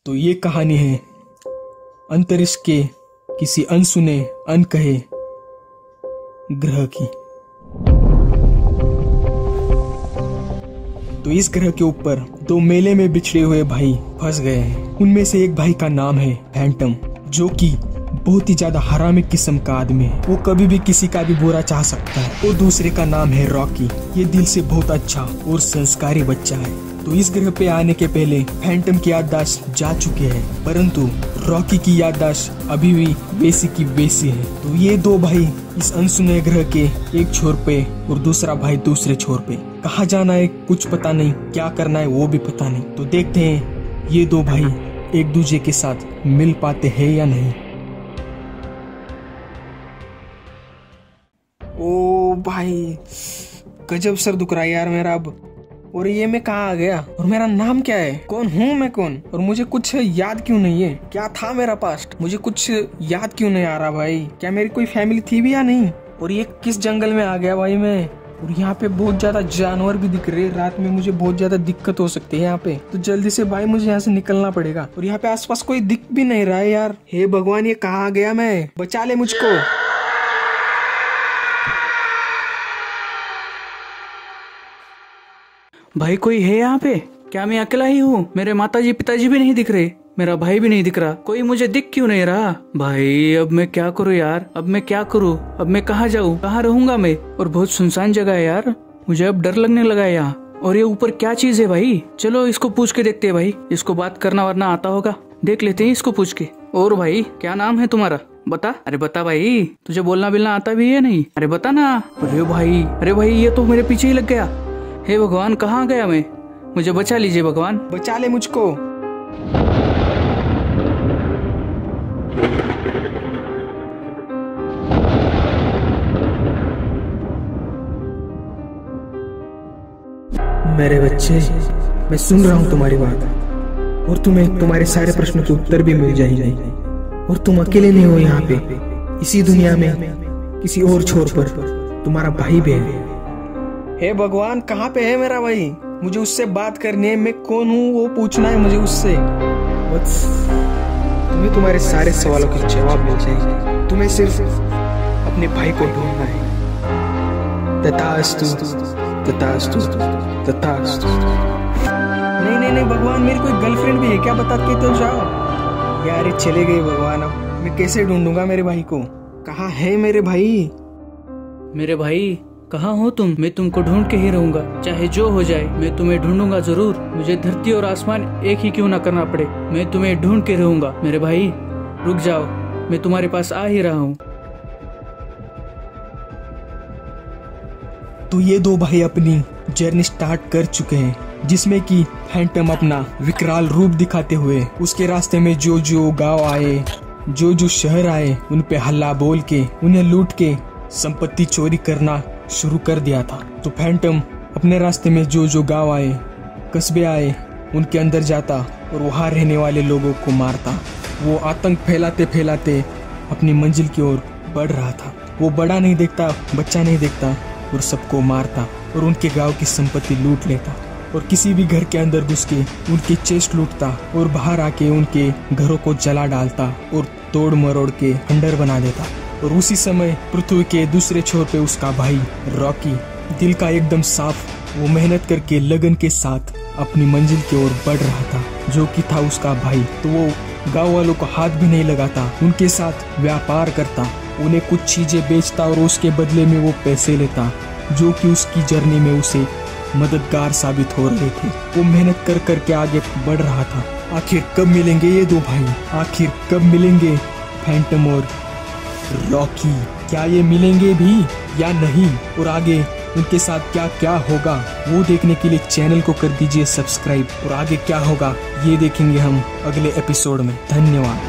तो ये कहानी है अंतरिक्ष के किसी अनसुने अनकहे ग्रह की। तो इस ग्रह के ऊपर दो मेले में बिछड़े हुए भाई फंस गए हैं। उनमें से एक भाई का नाम है फैंटम, जो कि बहुत ही ज्यादा हरामी किस्म का आदमी है। वो कभी भी किसी का भी बुरा चाह सकता है। और दूसरे का नाम है रॉकी। ये दिल से बहुत अच्छा और संस्कारी बच्चा है। तो इस ग्रह पे आने के पहले फैंटम की याददाश्त जा चुके हैं, परंतु रॉकी की याददाश्त अभी भी वैसी की वैसी है। तो ये दो भाई इस अनसुने ग्रह के एक छोर पे और दूसरा भाई दूसरे छोर पे। कहाँ जाना है कुछ पता नहीं, क्या करना है वो भी पता नहीं। तो देखते हैं ये दो भाई एक दूसरे के साथ मिल पाते हैं या नहीं। ओ भाई, गजब सर दुख रहा है यार मेरा अब। और ये मैं कहाँ आ गया और मेरा नाम क्या है, कौन हूँ मैं कौन, और मुझे कुछ याद क्यों नहीं है, क्या था मेरा पास्ट, मुझे कुछ याद क्यों नहीं आ रहा भाई। क्या मेरी कोई फैमिली थी भी या नहीं। और ये किस जंगल में आ गया भाई मैं। और यहाँ पे बहुत ज्यादा जानवर भी दिख रहे हैं। रात में मुझे बहुत ज्यादा दिक्कत हो सकती है यहाँ पे। तो जल्दी से भाई मुझे यहाँ से निकलना पड़ेगा। और यहाँ पे आसपास कोई दिख भी नहीं रहा है यार। हे भगवान, ये कहाँ आ गया मैं, बचा ले मुझको। भाई कोई है यहाँ पे? क्या मैं अकेला ही हूँ? मेरे माताजी पिताजी भी नहीं दिख रहे, मेरा भाई भी नहीं दिख रहा। कोई मुझे दिख क्यों नहीं रहा? भाई अब मैं क्या करूँ यार, अब मैं क्या करूँ, अब मैं कहाँ जाऊँ, कहाँ रहूंगा मैं? और बहुत सुनसान जगह है यार, मुझे अब डर लगने लगा है यहाँ। और ये ऊपर क्या चीज है भाई? चलो इसको पूछ के देखते हैं भाई, इसको बात करना वरना आता होगा, देख लेते हैं इसको पूछ के। और भाई क्या नाम है तुम्हारा, बता। अरे बता भाई, तुझे बोलना बिलना आता भी है नहीं? अरे बता ना। अरे भाई ये तो मेरे पीछे ही लग गया। हे भगवान, कहाँ गया मैं? मुझे बचा लीजिए भगवान, बचा ले मुझको। मेरे बच्चे, मैं सुन रहा हूँ तुम्हारी बात, और तुम्हें तुम्हारे सारे प्रश्नों के उत्तर भी मिल जाएंगे। और तुम अकेले नहीं हो यहाँ पे, इसी दुनिया में किसी और छोर पर तुम्हारा भाई भी है। हे भगवान, कहाँ पे है मेरा भाई? मुझे उससे बात करनी है। मैं कौन हूँ वो पूछना है मुझे उससे। बस तुम्हें तुम्हारे सारे सवालों के जवाब मिल जाएंगे। तुम्हें सिर्फ अपने भाई को ढूंढना है। तथास्तु, तथास्तु, तथास्तु। नहीं नहीं नहीं भगवान, मेरी कोई गर्लफ्रेंड भी है क्या, बता के तो जाओ यार। ये चले गए भगवान, अब मैं कैसे ढूंढूंगा मेरे भाई को? कहाँ है मेरे भाई? मेरे भाई कहाँ हो तुम? मैं तुमको ढूंढ के ही रहूंगा, चाहे जो हो जाए मैं तुम्हें ढूंढूंगा जरूर। मुझे धरती और आसमान एक ही क्यों ना करना पड़े, मैं तुम्हें ढूंढ के रहूंगा। मेरे भाई रुक जाओ, मैं तुम्हारे पास आ ही रहा हूँ। तो ये दो भाई अपनी जर्नी स्टार्ट कर चुके हैं, जिसमें कि फैंटम अपना विकराल रूप दिखाते हुए उसके रास्ते में जो जो गांव आए, जो जो शहर आए, उन पे हल्ला बोल के उन्हें लूट के संपत्ति चोरी करना शुरू कर दिया था। तो फैंटम अपने रास्ते में जो जो गांव आए, कस्बे आए, उनके अंदर जाता और वहां रहने वाले लोगों को मारता। वो आतंक फैलाते फैलाते अपनी मंजिल की ओर बढ़ रहा था। वो बड़ा नहीं देखता, बच्चा नहीं देखता, और सबको मारता और उनके गांव की संपत्ति लूट लेता। और किसी भी घर के अंदर घुस के उनके चेस्ट लूटता और बाहर आके उनके घरों को जला डालता और तोड़ मरोड़ के खंडर बना देता। और उसी समय पृथ्वी के दूसरे छोर पे उसका भाई रॉकी, दिल का एकदम साफ, वो मेहनत करके लगन के साथ अपनी मंजिल की ओर बढ़ रहा था, जो कि था उसका भाई। तो वो गांव वालों को हाथ भी नहीं लगाता, उनके साथ व्यापार करता, उन्हें कुछ चीजें बेचता और उसके बदले में वो पैसे लेता, जो कि उसकी जर्नी में उसे मददगार साबित हो रहे थे। वो मेहनत कर करके आगे बढ़ रहा था। आखिर कब मिलेंगे ये दो भाई? आखिर कब मिलेंगे फैंटम और रॉकी? क्या ये मिलेंगे भी या नहीं? और आगे उनके साथ क्या क्या होगा वो देखने के लिए चैनल को कर दीजिए सब्सक्राइब। और आगे क्या होगा ये देखेंगे हम अगले एपिसोड में। धन्यवाद।